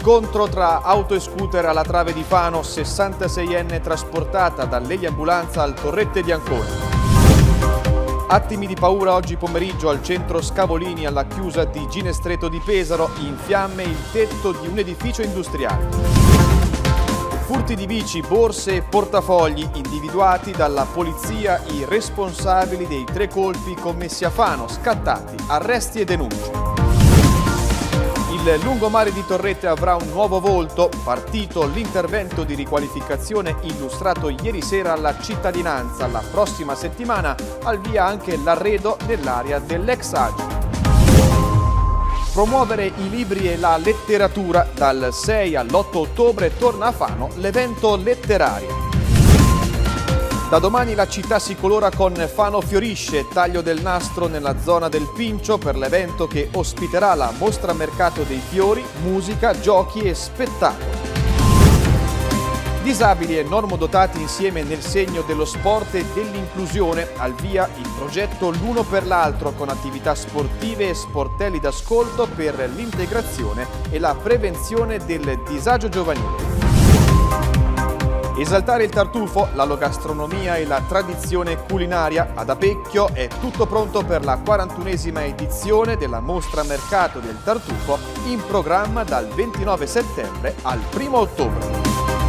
Scontro tra auto e scooter alla Trave di Fano, 66enne trasportata dall'eliambulanza al Torrette di Ancona. Attimi di paura oggi pomeriggio al centro Scavolini alla chiusa di Ginestreto di Pesaro, in fiamme il tetto di un edificio industriale. Furti di bici, borse e portafogli, individuati dalla polizia i responsabili dei 3 colpi commessi a Fano, scattati, arresti e denunce. Il lungomare di Torrette avrà un nuovo volto, partito l'intervento di riqualificazione illustrato ieri sera alla cittadinanza. La prossima settimana al via anche l'arredo nell'area dell'ex Agi. Promuovere i libri e la letteratura, dal 6 all'8 ottobre torna a Fano l'evento letterario. Da domani la città si colora con Fano Fiorisce, taglio del nastro nella zona del Pincio per l'evento che ospiterà la mostra mercato dei fiori, musica, giochi e spettacoli. Disabili e normodotati insieme nel segno dello sport e dell'inclusione, al via il progetto L'Uno per l'Altro con attività sportive e sportelli d'ascolto per l'integrazione e la prevenzione del disagio giovanile. Esaltare il tartufo, la gastronomia e la tradizione culinaria. Ad Apecchio è tutto pronto per la 41esima edizione della mostra mercato del tartufo, in programma dal 29 settembre al 1 ottobre.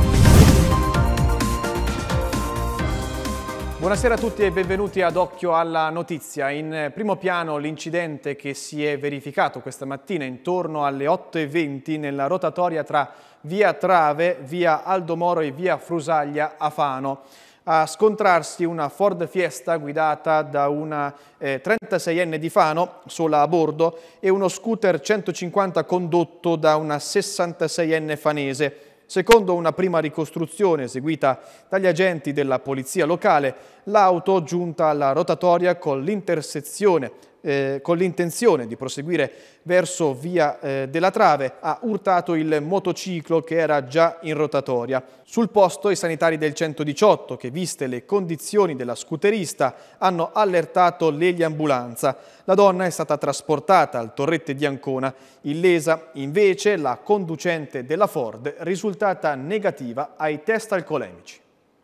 Buonasera a tutti e benvenuti ad Occhio alla Notizia. In primo piano l'incidente che si è verificato questa mattina intorno alle 8:20 nella rotatoria tra via Trave, via Aldo Moro e via Frusaglia a Fano. A scontrarsi una Ford Fiesta guidata da una 36enne di Fano, sola a bordo, e uno scooter 150 condotto da una 66enne fanese. Secondo una prima ricostruzione eseguita dagli agenti della polizia locale, l'auto, giunta alla rotatoria con l'intenzione di proseguire verso via della Trave, ha urtato il motociclo che era già in rotatoria. Sul posto i sanitari del 118 che, viste le condizioni della scooterista, hanno allertato l'eliambulanza. La donna è stata trasportata al Torrette di Ancona. Illesa invece la conducente della Ford, risultata negativa ai test alcolemici.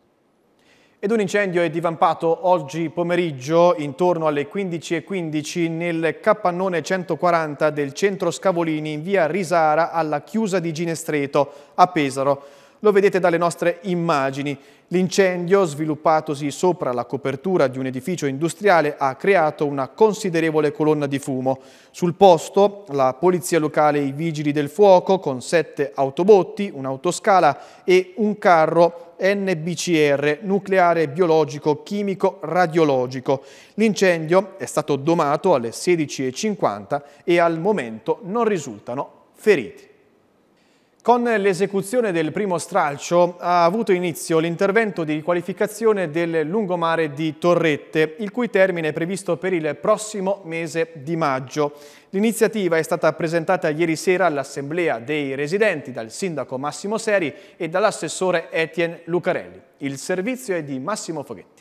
Ed un incendio è divampato oggi pomeriggio intorno alle 15:15 nel capannone 140 del centro Scavolini in via Risara alla chiusa di Ginestreto a Pesaro. Lo vedete dalle nostre immagini. L'incendio, sviluppatosi sopra la copertura di un edificio industriale, ha creato una considerevole colonna di fumo. Sul posto la polizia locale e i vigili del fuoco con 7 autobotti, un'autoscala e un carro NBCR, nucleare, biologico, chimico, radiologico. L'incendio è stato domato alle 16:50 e al momento non risultano feriti. Con l'esecuzione del primo stralcio ha avuto inizio l'intervento di riqualificazione del lungomare di Torrette, il cui termine è previsto per il prossimo mese di maggio. L'iniziativa è stata presentata ieri sera all'Assemblea dei residenti dal sindaco Massimo Seri e dall'assessore Etienne Lucarelli. Il servizio è di Massimo Foghetti.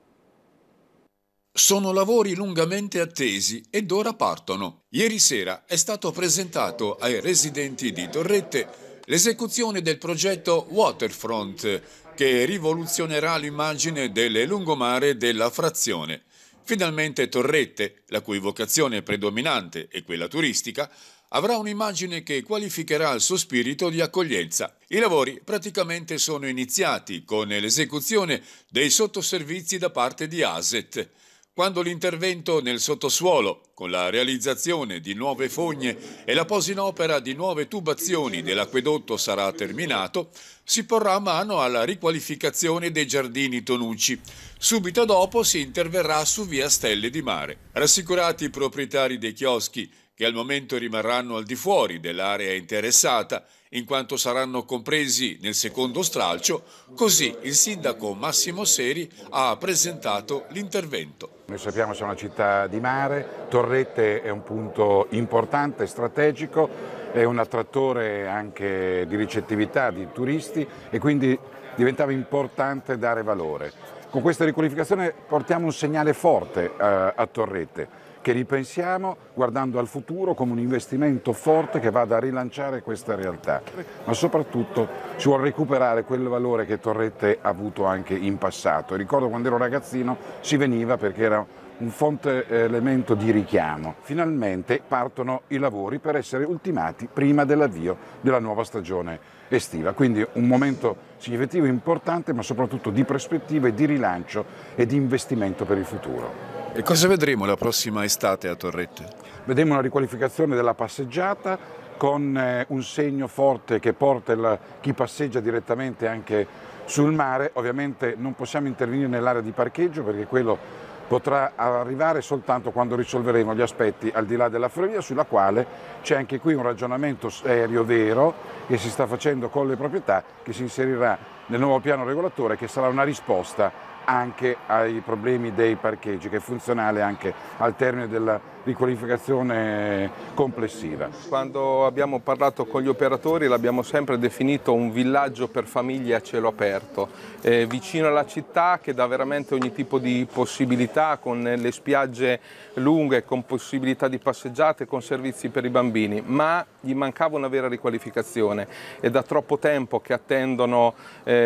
Sono lavori lungamente attesi ed ora partono. Ieri sera è stato presentato ai residenti di Torrette l'esecuzione del progetto Waterfront, che rivoluzionerà l'immagine del lungomare della frazione. Finalmente Torrette, la cui vocazione predominante è quella turistica, avrà un'immagine che qualificherà il suo spirito di accoglienza. I lavori praticamente sono iniziati con l'esecuzione dei sottoservizi da parte di ASET. Quando l'intervento nel sottosuolo, con la realizzazione di nuove fogne e la posa in opera di nuove tubazioni dell'acquedotto sarà terminato, si porrà mano alla riqualificazione dei giardini Tonucci. Subito dopo si interverrà su via Stelle di Mare. Rassicurati i proprietari dei chioschi, che al momento rimarranno al di fuori dell'area interessata, in quanto saranno compresi nel secondo stralcio, così il sindaco Massimo Seri ha presentato l'intervento. Noi sappiamo che siamo una città di mare, Torrette è un punto importante, strategico, è un attrattore anche di ricettività di turisti e quindi diventava importante dare valore. Con questa riqualificazione portiamo un segnale forte a Torrette, che ripensiamo guardando al futuro come un investimento forte che vada a rilanciare questa realtà, ma soprattutto si vuole recuperare quel valore che Torrette ha avuto anche in passato. Ricordo quando ero ragazzino si veniva perché era un fonte elemento di richiamo. Finalmente partono i lavori per essere ultimati prima dell'avvio della nuova stagione estiva, quindi un momento significativo importante, ma soprattutto di prospettiva e di rilancio e di investimento per il futuro. E cosa vedremo la prossima estate a Torrette? Vedremo una riqualificazione della passeggiata con un segno forte che porta chi passeggia direttamente anche sul mare. Ovviamente non possiamo intervenire nell'area di parcheggio perché quello potrà arrivare soltanto quando risolveremo gli aspetti al di là della ferrovia, sulla quale c'è anche qui un ragionamento serio, vero, che si sta facendo con le proprietà, che si inserirà nel nuovo piano regolatore, che sarà una risposta anche ai problemi dei parcheggi, che è funzionale anche al termine della riqualificazione complessiva. Quando abbiamo parlato con gli operatori l'abbiamo sempre definito un villaggio per famiglie a cielo aperto, vicino alla città, che dà veramente ogni tipo di possibilità, con le spiagge lunghe, con possibilità di passeggiate, con servizi per i bambini, ma gli mancava una vera riqualificazione. È da troppo tempo che attendono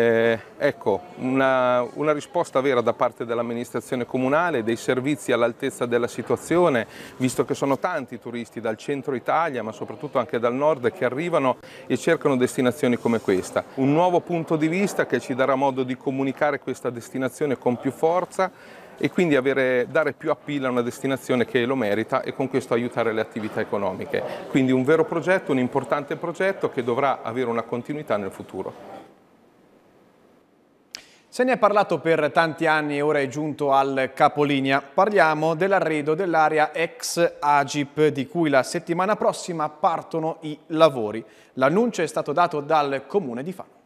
una risposta vera da parte dell'amministrazione comunale, dei servizi all'altezza della situazione, visto che sono tanti i turisti dal centro Italia, ma soprattutto anche dal nord, che arrivano e cercano destinazioni come questa. Un nuovo punto di vista che ci darà modo di comunicare questa destinazione con più forza e quindi dare più appeal a una destinazione che lo merita e con questo aiutare le attività economiche. Quindi un vero progetto, un importante progetto che dovrà avere una continuità nel futuro. Se ne è parlato per tanti anni e ora è giunto al capolinea. Parliamo dell'arredo dell'area ex Agip, di cui la settimana prossima partono i lavori. L'annuncio è stato dato dal Comune di Fano.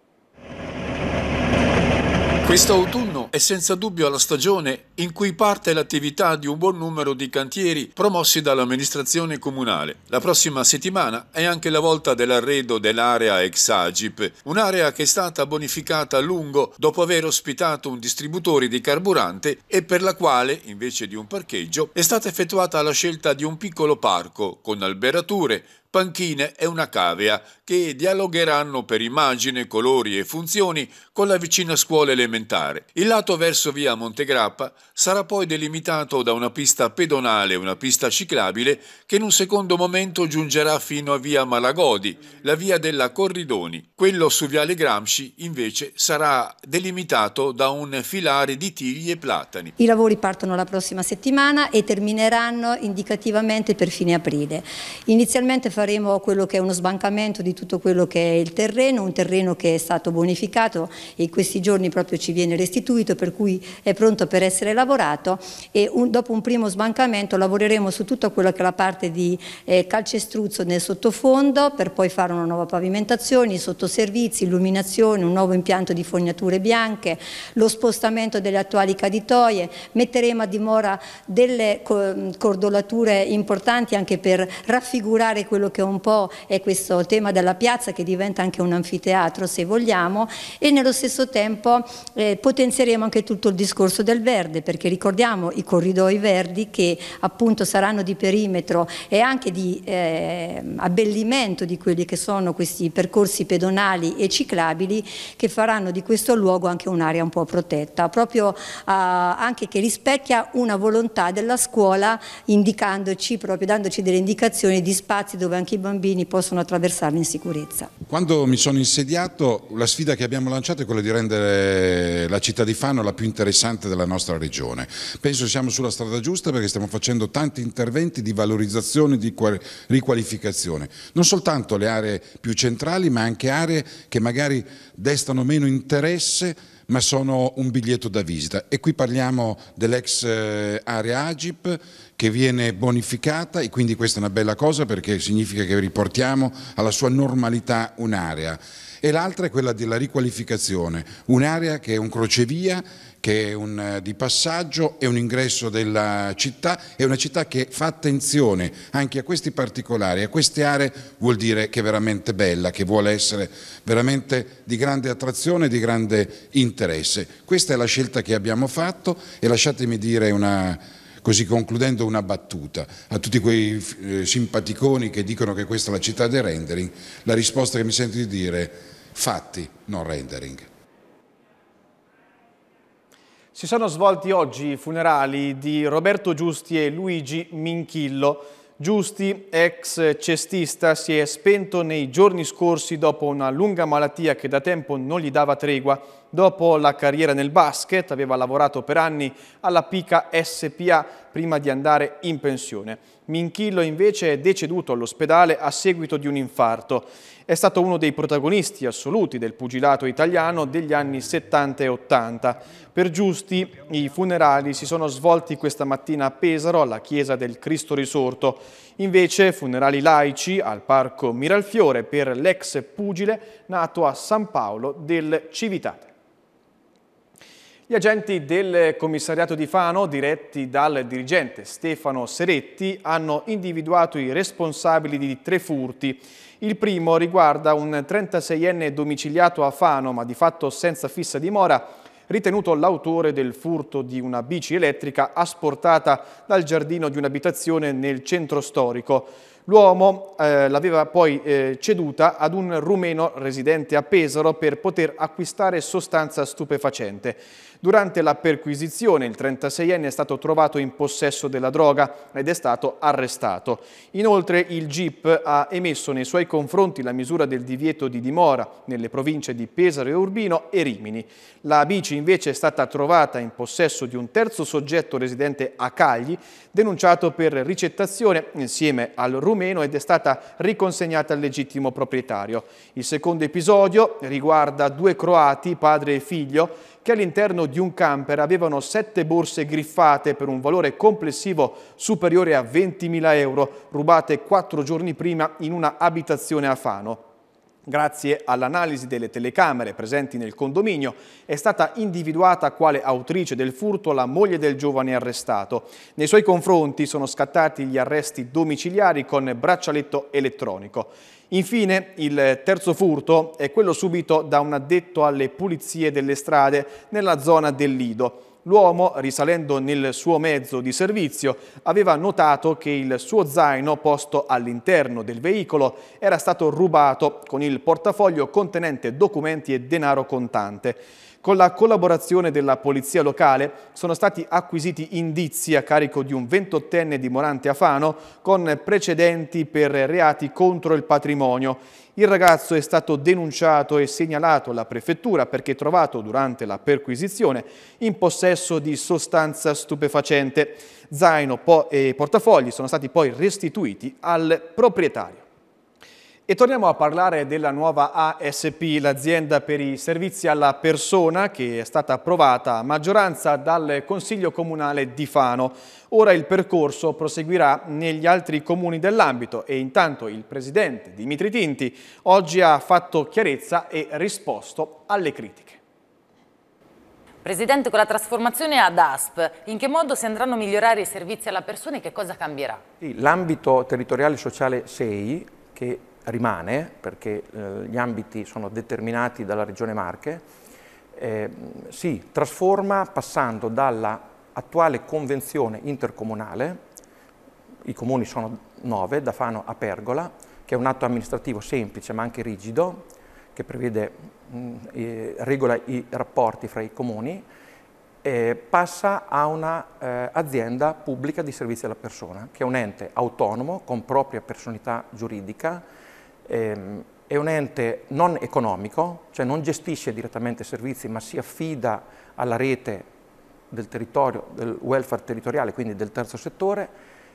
Questo autunno è senza dubbio la stagione in cui parte l'attività di un buon numero di cantieri promossi dall'amministrazione comunale. La prossima settimana è anche la volta dell'arredo dell'area ex Agip, un'area che è stata bonificata a lungo dopo aver ospitato un distributore di carburante e per la quale, invece di un parcheggio, è stata effettuata la scelta di un piccolo parco con alberature, panchine e una cavea che dialogheranno per immagine, colori e funzioni con la vicina scuola elementare. Il lato verso via Montegrappa sarà poi delimitato da una pista pedonale e una pista ciclabile che in un secondo momento giungerà fino a via Malagodi, la via della Corridoni. Quello su viale Gramsci invece sarà delimitato da un filare di tigli e platani. I lavori partono la prossima settimana e termineranno indicativamente per fine aprile. Inizialmente faremo quello che è uno sbancamento di tutto quello che è il terreno, un terreno che è stato bonificato e in questi giorni proprio ci viene restituito, per cui è pronto per essere lavorato, e dopo un primo sbancamento lavoreremo su tutta quella che è la parte di calcestruzzo nel sottofondo, per poi fare una nuova pavimentazione, i sottoservizi, illuminazione, un nuovo impianto di fognature bianche, lo spostamento delle attuali caditoie, metteremo a dimora delle cordolature importanti anche per raffigurare quello che un po' è questo tema della piazza, che diventa anche un anfiteatro se vogliamo, e nello stesso tempo potenzieremo anche tutto il discorso del verde, perché ricordiamo i corridoi verdi che appunto saranno di perimetro e anche di abbellimento di quelli che sono questi percorsi pedonali e ciclabili, che faranno di questo luogo anche un'area un po' protetta, proprio anche che rispecchia una volontà della scuola, indicandoci proprio, dandoci delle indicazioni di spazi dove anche i bambini possono attraversarli in sicurezza. Quando mi sono insediato, la sfida che abbiamo lanciato è quella di rendere la città di Fano la più interessante della nostra regione. Penso che siamo sulla strada giusta, perché stiamo facendo tanti interventi di valorizzazione, di riqualificazione. Non soltanto le aree più centrali, ma anche aree che magari destano meno interesse, ma sono un biglietto da visita. E qui parliamo dell'ex area Agip, che viene bonificata, e quindi questa è una bella cosa, perché significa che riportiamo alla sua normalità un'area. E l'altra è quella della riqualificazione, un'area che è un crocevia, che è di passaggio, è un ingresso della città, è una città che fa attenzione anche a questi particolari, a queste aree, vuol dire che è veramente bella, che vuole essere veramente di grande attrazione, di grande interesse. Questa è la scelta che abbiamo fatto, e lasciatemi dire una Così, concludendo, una battuta a tutti quei simpaticoni che dicono che questa è la città del rendering, la risposta che mi sento di dire: fatti, non rendering. Si sono svolti oggi i funerali di Roberto Giusti e Luigi Minchillo. Giusti, ex cestista, si è spento nei giorni scorsi dopo una lunga malattia che da tempo non gli dava tregua. Dopo la carriera nel basket aveva lavorato per anni alla Pica SPA prima di andare in pensione. Minchillo invece è deceduto all'ospedale a seguito di un infarto. È stato uno dei protagonisti assoluti del pugilato italiano degli anni 70 e 80. Per Giusti i funerali si sono svolti questa mattina a Pesaro, alla chiesa del Cristo Risorto. Invece funerali laici al Parco Miralfiore per l'ex pugile nato a San Paolo del Civitate. Gli agenti del commissariato di Fano, diretti dal dirigente Stefano Seretti, hanno individuato i responsabili di 3 furti. Il primo riguarda un 36enne domiciliato a Fano, ma di fatto senza fissa dimora, ritenuto l'autore del furto di una bici elettrica asportata dal giardino di un'abitazione nel centro storico. L'uomo l'aveva poi ceduta ad un rumeno residente a Pesaro per poter acquistare sostanza stupefacente. Durante la perquisizione il 36enne è stato trovato in possesso della droga ed è stato arrestato. Inoltre il GIP ha emesso nei suoi confronti la misura del divieto di dimora nelle province di Pesaro e Urbino e Rimini. La bici invece è stata trovata in possesso di un terzo soggetto residente a Cagli, denunciato per ricettazione insieme al rumeno ed è stata riconsegnata al legittimo proprietario. Il secondo episodio riguarda 2 croati, padre e figlio, che all'interno di un camper avevano 7 borse griffate per un valore complessivo superiore a 20.000 euro, rubate 4 giorni prima in una abitazione a Fano. Grazie all'analisi delle telecamere presenti nel condominio è stata individuata quale autrice del furto la moglie del giovane arrestato. Nei suoi confronti sono scattati gli arresti domiciliari con braccialetto elettronico. Infine, il terzo furto è quello subito da un addetto alle pulizie delle strade nella zona del Lido. L'uomo, risalendo nel suo mezzo di servizio, aveva notato che il suo zaino posto all'interno del veicolo era stato rubato con il portafoglio contenente documenti e denaro contante. Con la collaborazione della polizia locale sono stati acquisiti indizi a carico di un 28enne dimorante a Fano con precedenti per reati contro il patrimonio. Il ragazzo è stato denunciato e segnalato alla prefettura perché trovato durante la perquisizione in possesso di sostanza stupefacente. Zaino e portafogli sono stati poi restituiti al proprietario. E torniamo a parlare della nuova ASP, l'azienda per i servizi alla persona, che è stata approvata a maggioranza dal Consiglio Comunale di Fano. Ora il percorso proseguirà negli altri comuni dell'ambito e intanto il presidente Dimitri Tinti oggi ha fatto chiarezza e risposto alle critiche. Presidente, con la trasformazione ad ASP, in che modo si andranno a migliorare i servizi alla persona e che cosa cambierà? L'ambito territoriale sociale 6, che rimane perché gli ambiti sono determinati dalla Regione Marche, si trasforma passando dalla attuale convenzione intercomunale, i comuni sono 9, da Fano a Pergola, che è un atto amministrativo semplice ma anche rigido, che prevede, regola i rapporti fra i comuni, passa a una azienda pubblica di servizi alla persona, che è un ente autonomo con propria personalità giuridica. È un ente non economico, cioè non gestisce direttamente servizi, ma si affida alla rete del territorio, del welfare territoriale, quindi del terzo settore,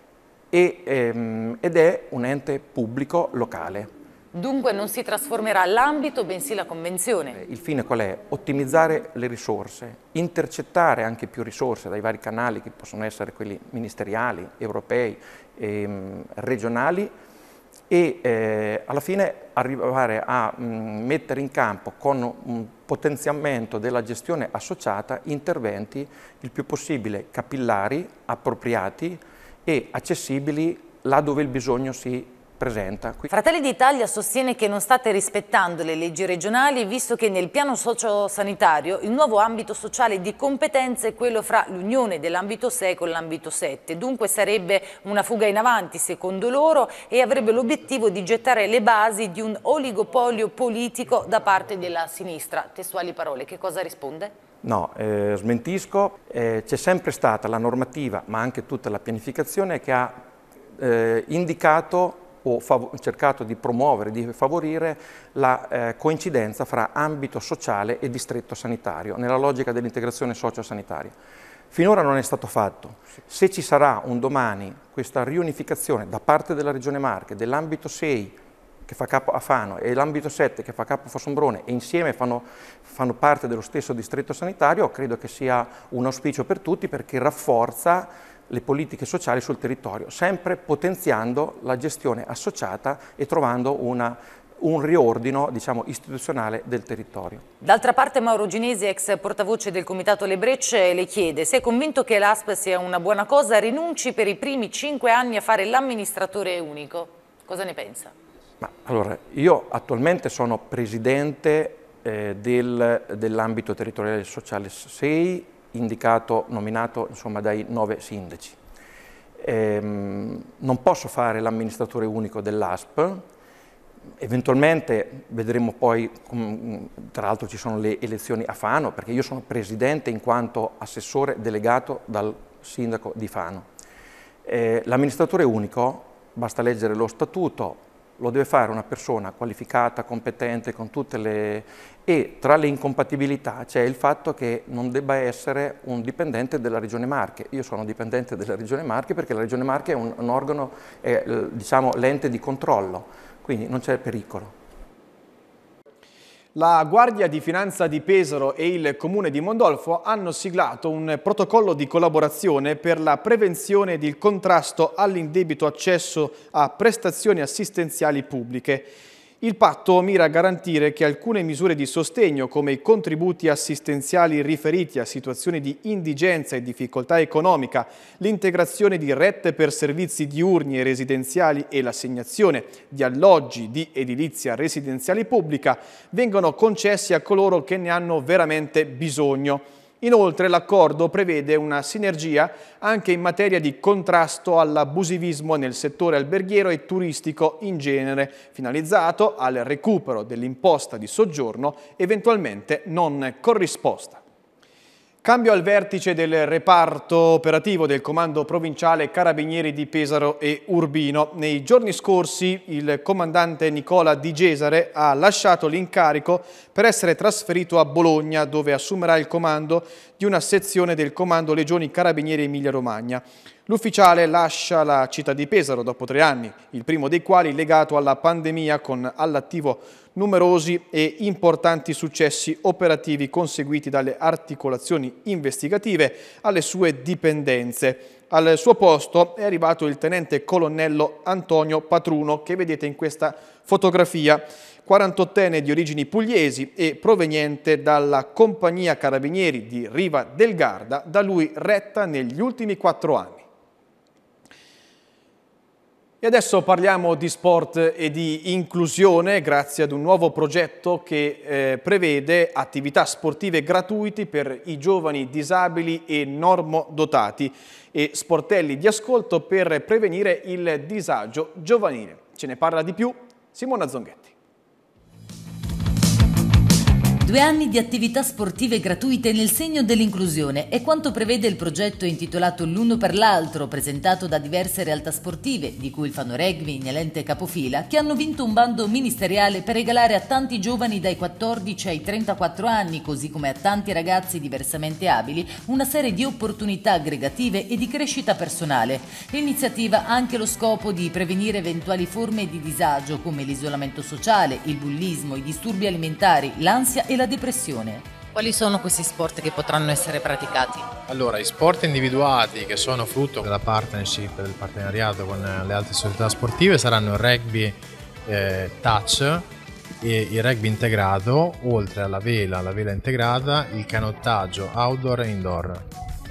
ed è un ente pubblico locale. Dunque non si trasformerà l'ambito, bensì la convenzione. Il fine qual è? Ottimizzare le risorse, intercettare anche più risorse dai vari canali che possono essere quelli ministeriali, europei, regionali, e alla fine arrivare a mettere in campo con un potenziamento della gestione associata interventi il più possibile capillari, appropriati e accessibili là dove il bisogno si presenta. Fratelli d'Italia sostiene che non state rispettando le leggi regionali, visto che nel piano sociosanitario il nuovo ambito sociale di competenza è quello fra l'unione dell'ambito 6 con l'ambito 7. Dunque sarebbe una fuga in avanti, secondo loro, e avrebbe l'obiettivo di gettare le basi di un oligopolio politico da parte della sinistra. Testuali parole, che cosa risponde? No, smentisco. C'è sempre stata la normativa, ma anche tutta la pianificazione che ha indicato o cercato di promuovere, di favorire la coincidenza fra ambito sociale e distretto sanitario, nella logica dell'integrazione sociosanitaria. Finora non è stato fatto. Se ci sarà un domani questa riunificazione da parte della Regione Marche, dell'ambito 6 che fa capo a Fano e l'ambito 7 che fa capo a Fossombrone e insieme fanno parte dello stesso distretto sanitario, credo che sia un auspicio per tutti, perché rafforza le politiche sociali sul territorio, sempre potenziando la gestione associata e trovando un riordino, diciamo, istituzionale del territorio. D'altra parte Mauro Ginesi, ex portavoce del Comitato Le Brecce, le chiede se è convinto che l'ASP sia una buona cosa, rinunci per i primi 5 anni a fare l'amministratore unico. Cosa ne pensa? Ma, allora, io attualmente sono presidente dell'ambito territoriale sociale 6, nominato insomma dai 9 sindaci. Non posso fare l'amministratore unico dell'ASP, eventualmente vedremo poi, tra l'altro ci sono le elezioni a Fano, perché io sono presidente in quanto assessore delegato dal sindaco di Fano. L'amministratore unico, basta leggere lo statuto, lo deve fare una persona qualificata, competente, con tutte le... e tra le incompatibilità c'è il fatto che non debba essere un dipendente della Regione Marche. Io sono dipendente della Regione Marche perché la Regione Marche è un organo, diciamo, l'ente di controllo, quindi non c'è pericolo. La Guardia di Finanza di Pesaro e il Comune di Mondolfo hanno siglato un protocollo di collaborazione per la prevenzione ed il contrasto all'indebito accesso a prestazioni assistenziali pubbliche. Il patto mira a garantire che alcune misure di sostegno, come i contributi assistenziali riferiti a situazioni di indigenza e difficoltà economica, l'integrazione di rette per servizi diurni e residenziali e l'assegnazione di alloggi di edilizia residenziali pubblica, vengano concessi a coloro che ne hanno veramente bisogno. Inoltre l'accordo prevede una sinergia anche in materia di contrasto all'abusivismo nel settore alberghiero e turistico in genere, finalizzato al recupero dell'imposta di soggiorno eventualmente non corrisposta. Cambio al vertice del reparto operativo del Comando Provinciale Carabinieri di Pesaro e Urbino. Nei giorni scorsi il comandante Nicola Di Gesare ha lasciato l'incarico per essere trasferito a Bologna, dove assumerà il comando di una sezione del Comando Legioni Carabinieri Emilia-Romagna. L'ufficiale lascia la città di Pesaro dopo 3 anni, il primo dei quali legato alla pandemia, con all'attivo numerosi e importanti successi operativi conseguiti dalle articolazioni investigative alle sue dipendenze. Al suo posto è arrivato il tenente colonnello Antonio Patruno, che vedete in questa fotografia, 48enne di origini pugliesi e proveniente dalla compagnia carabinieri di Riva del Garda, da lui retta negli ultimi 4 anni. E adesso parliamo di sport e di inclusione grazie ad un nuovo progetto che prevede attività sportive gratuite per i giovani disabili e normodotati e sportelli di ascolto per prevenire il disagio giovanile. Ce ne parla di più Simona Zonghetti. 2 anni di attività sportive gratuite nel segno dell'inclusione è quanto prevede il progetto intitolato L'Uno per l'Altro, presentato da diverse realtà sportive, di cui il Fano Rugby, Ignalente capofila, che hanno vinto un bando ministeriale per regalare a tanti giovani dai 14 ai 34 anni, così come a tanti ragazzi diversamente abili, una serie di opportunità aggregative e di crescita personale. L'iniziativa ha anche lo scopo di prevenire eventuali forme di disagio come l'isolamento sociale, il bullismo, i disturbi alimentari, l'ansia e la depressione. Quali sono questi sport che potranno essere praticati? Allora, i sport individuati che sono frutto della partnership, del partenariato con le altre società sportive saranno il rugby touch e il rugby integrato, oltre alla vela integrata, il canottaggio outdoor e indoor.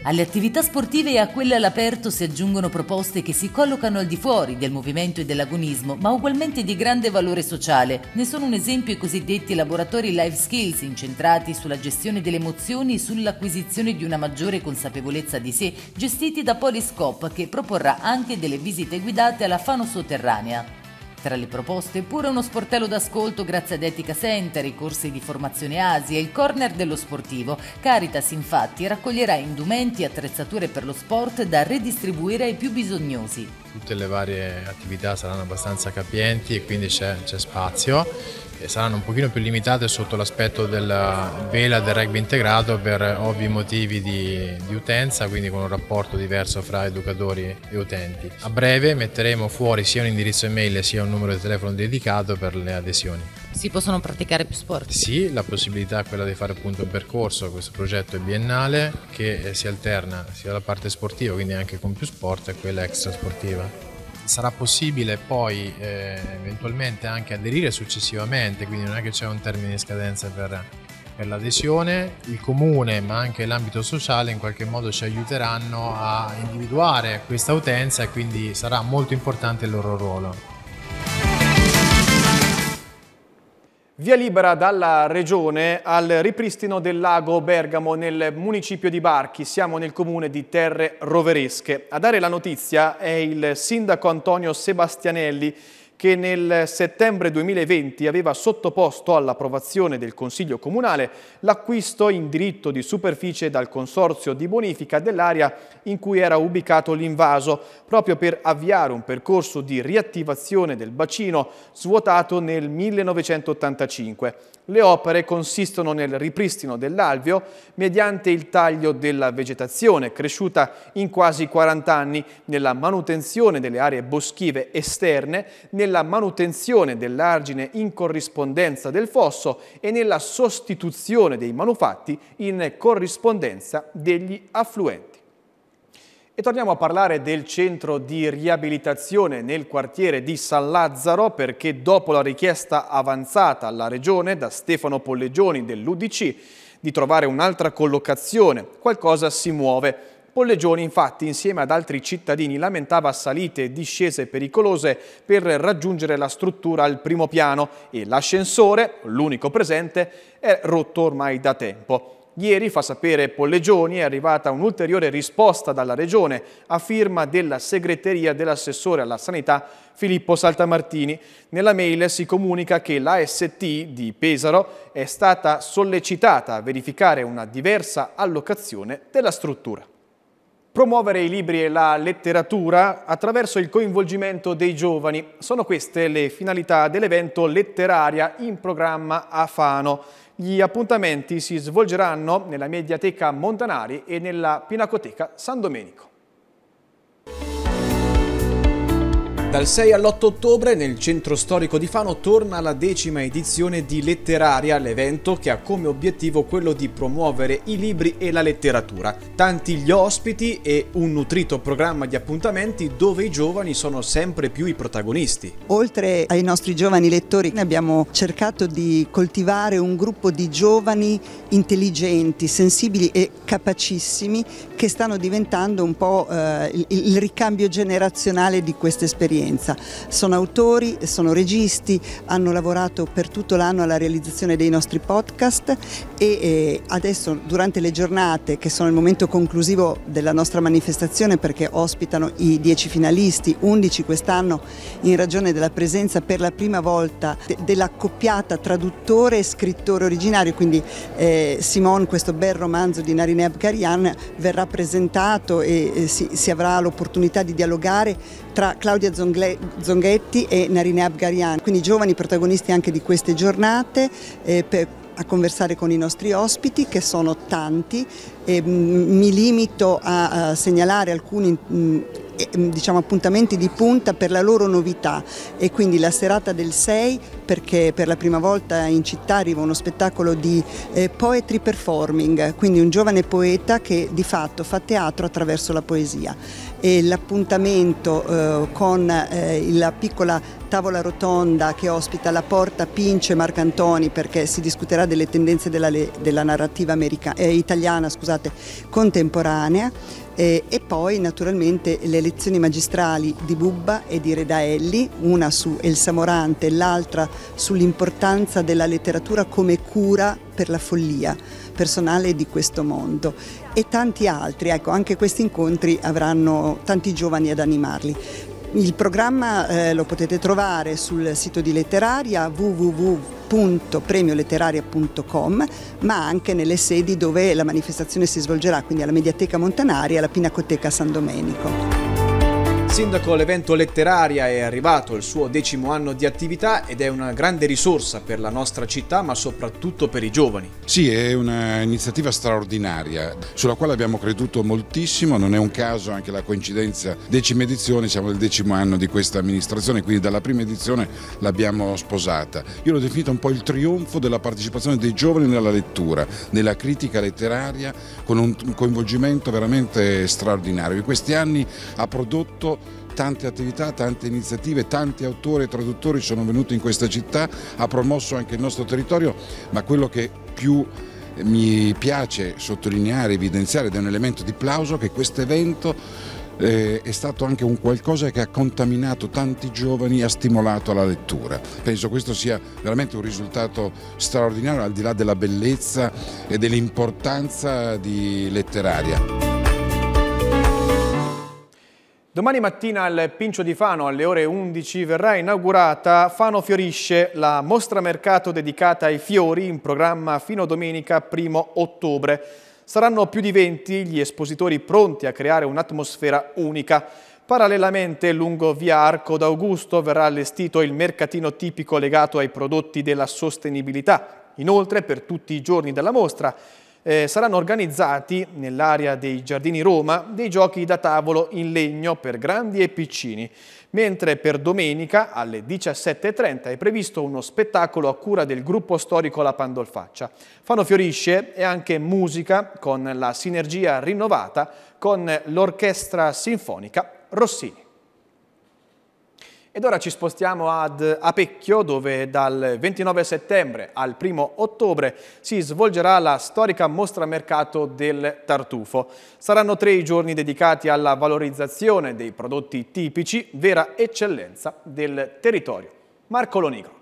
Alle attività sportive e a quelle all'aperto si aggiungono proposte che si collocano al di fuori del movimento e dell'agonismo, ma ugualmente di grande valore sociale. Ne sono un esempio i cosiddetti laboratori Life Skills, incentrati sulla gestione delle emozioni e sull'acquisizione di una maggiore consapevolezza di sé, gestiti da Polyscope, che proporrà anche delle visite guidate alla Fano sotterranea. Tra le proposte pure uno sportello d'ascolto grazie ad Etica Center, i corsi di formazione ASI e il corner dello sportivo. Caritas infatti raccoglierà indumenti e attrezzature per lo sport da redistribuire ai più bisognosi. Tutte le varie attività saranno abbastanza capienti e quindi c'è spazio. E saranno un pochino più limitate sotto l'aspetto della vela del rugby integrato per ovvi motivi di utenza, quindi con un rapporto diverso fra educatori e utenti. A breve metteremo fuori sia un indirizzo email sia un numero di telefono dedicato per le adesioni. Si possono praticare più sport? Sì, la possibilità è quella di fare appunto un percorso, questo progetto è biennale che si alterna sia la parte sportiva, quindi anche con più sport, e quella extrasportiva. Sarà possibile poi eventualmente anche aderire successivamente, quindi non è che c'è un termine di scadenza per l'adesione. Il comune ma anche l'ambito sociale in qualche modo ci aiuteranno a individuare questa utenza e quindi sarà molto importante il loro ruolo. Via libera dalla Regione al ripristino del lago Bergamo nel municipio di Barchi. Siamo nel comune di Terre Roveresche. A dare la notizia è il sindaco Antonio Sebastianelli, che nel settembre 2020 aveva sottoposto all'approvazione del Consiglio Comunale l'acquisto in diritto di superficie dal Consorzio di bonifica dell'area in cui era ubicato l'invaso, proprio per avviare un percorso di riattivazione del bacino svuotato nel 1985. Le opere consistono nel ripristino dell'alveo mediante il taglio della vegetazione cresciuta in quasi 40 anni, nella manutenzione delle aree boschive esterne, nella manutenzione dell'argine in corrispondenza del fosso e nella sostituzione dei manufatti in corrispondenza degli affluenti. E torniamo a parlare del centro di riabilitazione nel quartiere di San Lazzaro, perché dopo la richiesta avanzata alla Regione da Stefano Polleggioni dell'UDC di trovare un'altra collocazione, qualcosa si muove. Polleggioni infatti insieme ad altri cittadini lamentava salite e discese pericolose per raggiungere la struttura al primo piano e l'ascensore, l'unico presente, è rotto ormai da tempo. Ieri, fa sapere Polleggioni, è arrivata un'ulteriore risposta dalla Regione a firma della segreteria dell'assessore alla sanità Filippo Saltamartini. Nella mail si comunica che l'AST di Pesaro è stata sollecitata a verificare una diversa allocazione della struttura. Promuovere i libri e la letteratura attraverso il coinvolgimento dei giovani. Sono queste le finalità dell'evento Letteraria in programma a Fano. Gli appuntamenti si svolgeranno nella Mediateca Montanari e nella Pinacoteca San Domenico. Dal 6 all'8 ottobre nel centro storico di Fano torna la 10ª edizione di Letteraria, l'evento che ha come obiettivo quello di promuovere i libri e la letteratura. Tanti gli ospiti e un nutrito programma di appuntamenti dove i giovani sono sempre più i protagonisti. Oltre ai nostri giovani lettori abbiamo cercato di coltivare un gruppo di giovani intelligenti, sensibili e capacissimi che stanno diventando un po' il ricambio generazionale di questa esperienza. Sono autori, sono registi, hanno lavorato per tutto l'anno alla realizzazione dei nostri podcast e adesso durante le giornate, che sono il momento conclusivo della nostra manifestazione perché ospitano i 10 finalisti, 11 quest'anno in ragione della presenza per la prima volta dell'accoppiata traduttore e scrittore originario, quindi Simone, questo bel romanzo di Narine Abgarian, verrà presentato e si avrà l'opportunità di dialogare tra Claudia Zonghetti e Narine Abgarian, quindi giovani protagonisti anche di queste giornate, a conversare con i nostri ospiti che sono tanti. Mi limito a segnalare alcuni appuntamenti di punta per la loro novità, e quindi la serata del 6, perché per la prima volta in città arriva uno spettacolo di poetry performing, quindi un giovane poeta che di fatto fa teatro attraverso la poesia. e l'appuntamento con la piccola tavola rotonda che ospita la Porta Pince Marcantoni, perché si discuterà delle tendenze della narrativa italiana contemporanea. E poi naturalmente le lezioni magistrali di Bubba e di Redaelli, una su Elsa Morante e l'altra sull'importanza della letteratura come cura per la follia personale di questo mondo, e tanti altri. Ecco, anche questi incontri avranno tanti giovani ad animarli. Il programma lo potete trovare sul sito di Letteraria www.premioletteraria.com, ma anche nelle sedi dove la manifestazione si svolgerà, quindi alla Mediateca Montanari e alla Pinacoteca San Domenico. Sindaco, l'evento Letteraria è arrivato al suo 10° anno di attività ed è una grande risorsa per la nostra città, ma soprattutto per i giovani. Sì, è un'iniziativa straordinaria sulla quale abbiamo creduto moltissimo, non è un caso anche la coincidenza 10ª edizione, siamo nel 10° anno di questa amministrazione, quindi dalla prima edizione l'abbiamo sposata. Io l'ho definita un po' il trionfo della partecipazione dei giovani nella lettura, nella critica letteraria, con un coinvolgimento veramente straordinario. In questi anni ha prodotto tante attività, tante iniziative, tanti autori e traduttori sono venuti in questa città, ha promosso anche il nostro territorio, ma quello che più mi piace sottolineare, evidenziare ed è un elemento di plauso, che questo evento è stato anche un qualcosa che ha contaminato tanti giovani e ha stimolato alla lettura. Penso questo sia veramente un risultato straordinario, al di là della bellezza e dell'importanza di Letteraria. Domani mattina al Pincio di Fano alle ore 11 verrà inaugurata Fano Fiorisce, la mostra mercato dedicata ai fiori in programma fino a domenica 1° ottobre. Saranno più di 20 gli espositori pronti a creare un'atmosfera unica. Parallelamente lungo via Arco d'Augusto verrà allestito il mercatino tipico legato ai prodotti della sostenibilità. Inoltre per tutti i giorni della mostra saranno organizzati nell'area dei Giardini Roma dei giochi da tavolo in legno per grandi e piccini, mentre per domenica alle 17:30 è previsto uno spettacolo a cura del gruppo storico La Pandolfaccia. Fano Fiorisce è anche musica con la sinergia rinnovata con l'Orchestra Sinfonica Rossini. Ed ora ci spostiamo ad Apecchio, dove dal 29 settembre al 1° ottobre si svolgerà la storica mostra mercato del tartufo. Saranno 3 i giorni dedicati alla valorizzazione dei prodotti tipici, vera eccellenza del territorio. Marco Lonigro.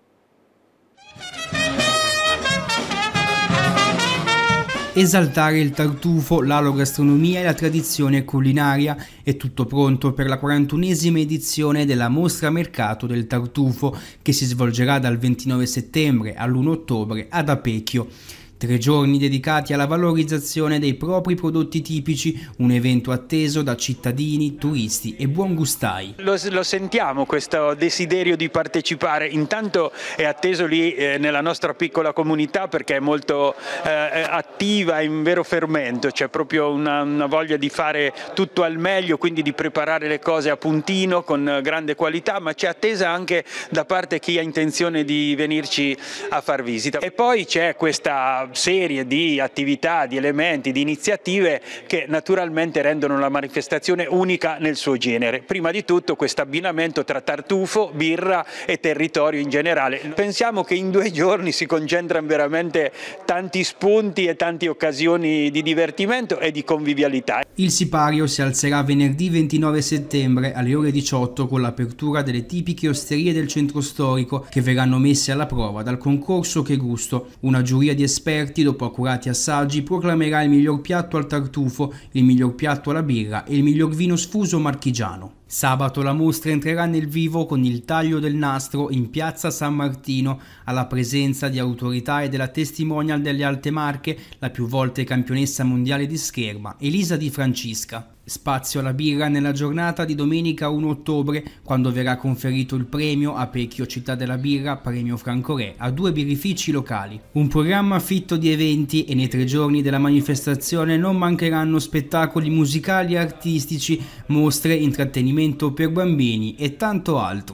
Esaltare il tartufo, l'alogastronomia e la tradizione culinaria. È tutto pronto per la 41esima edizione della Mostra Mercato del Tartufo, che si svolgerà dal 29 settembre all'1 ottobre ad Apecchio. 3 giorni dedicati alla valorizzazione dei propri prodotti tipici, un evento atteso da cittadini, turisti e buongustai. Lo sentiamo questo desiderio di partecipare, intanto è atteso lì nella nostra piccola comunità perché è molto attiva, in vero fermento, c'è proprio una voglia di fare tutto al meglio, quindi di preparare le cose a puntino con grande qualità, ma c'è attesa anche da parte chi ha intenzione di venirci a far visita. E poi c'è questa serie di attività, di elementi, di iniziative che naturalmente rendono la manifestazione unica nel suo genere. Prima di tutto questo abbinamento tra tartufo, birra e territorio in generale. Pensiamo che in 2 giorni si concentrano veramente tanti spunti e tante occasioni di divertimento e di convivialità. Il sipario si alzerà venerdì 29 settembre alle ore 18 con l'apertura delle tipiche osterie del centro storico che verranno messe alla prova dal concorso Che Gusto. Una giuria di esperti dopo accurati assaggi proclamerà il miglior piatto al tartufo, il miglior piatto alla birra e il miglior vino sfuso marchigiano. Sabato la mostra entrerà nel vivo con il taglio del nastro in piazza San Martino, alla presenza di autorità e della testimonial delle Alte Marche, la più volte campionessa mondiale di scherma, Elisa Di Francisca. Spazio alla birra nella giornata di domenica 1 ottobre, quando verrà conferito il premio Apecchio Città della Birra, premio Franco Re, a 2 birrifici locali. Un programma fitto di eventi e nei 3 giorni della manifestazione non mancheranno spettacoli musicali e artistici, mostre, intrattenimento per bambini e tanto altro.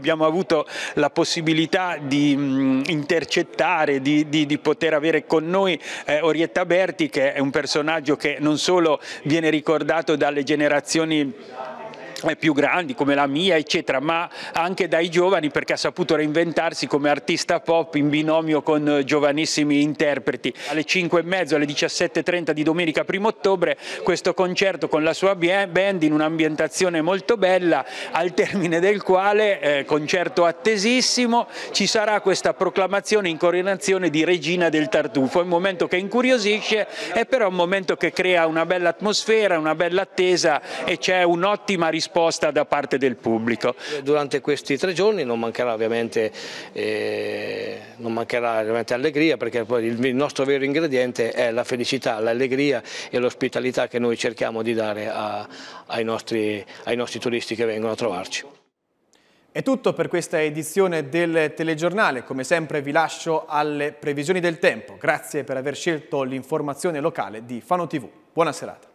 Abbiamo avuto la possibilità di intercettare, di poter avere con noi Orietta Berti, che è un personaggio che non solo viene ricordato dalle generazioni più grandi come la mia eccetera, ma anche dai giovani, perché ha saputo reinventarsi come artista pop in binomio con giovanissimi interpreti. Alle 5:30, alle 17:30 di domenica 1° ottobre questo concerto con la sua band in un'ambientazione molto bella, al termine del quale, concerto attesissimo, ci sarà questa proclamazione in coronazione di Regina del Tartufo. È un momento che incuriosisce, è però un momento che crea una bella atmosfera, una bella attesa e c'è un'ottima risposta da parte del pubblico. Durante questi 3 giorni non mancherà ovviamente allegria, perché poi il nostro vero ingrediente è la felicità, l'allegria e l'ospitalità che noi cerchiamo di dare ai nostri turisti che vengono a trovarci. È tutto per questa edizione del telegiornale. Come sempre vi lascio alle previsioni del tempo. Grazie per aver scelto l'informazione locale di Fano TV. Buona serata.